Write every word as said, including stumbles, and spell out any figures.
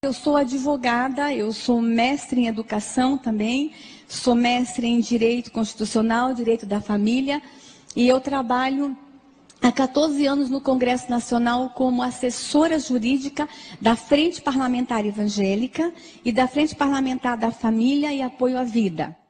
Eu sou advogada, eu sou mestre em educação também, sou mestre em direito constitucional, direito da família, e eu trabalho há quatorze anos no Congresso Nacional como assessora jurídica da Frente Parlamentar Evangélica e da Frente Parlamentar da Família e Apoio à Vida.